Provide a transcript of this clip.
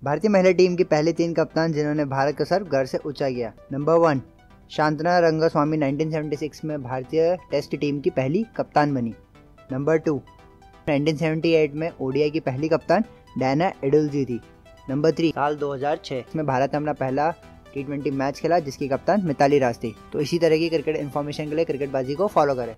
भारतीय महिला टीम की पहली 3 कप्तान जिन्होंने भारत का सर घर से ऊंचा किया। नंबर 1 शांतना रंगस्वामी 1976 में भारतीय टेस्ट टीम की पहली कप्तान बनी। नंबर 2 1978 में ओडीआई की पहली कप्तान डायना एडुल्जी थी। नंबर 3 साल 2006 में भारत ने अपना पहला T20 मैच खेला जिसकी कप्तान मिताली राज थी। तो इसी तरह की क्रिकेट इन्फॉर्मेशन के लिए क्रिकेटबाजी को फॉलो करें।